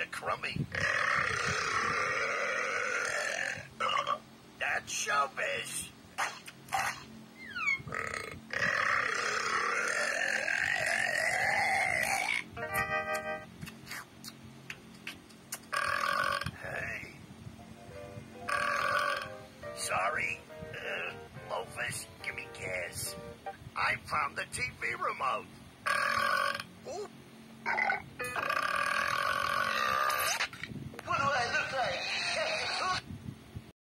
of crummy. That's showbiz. Hey. Sorry. Loafers, give me gas. I found the TV remote.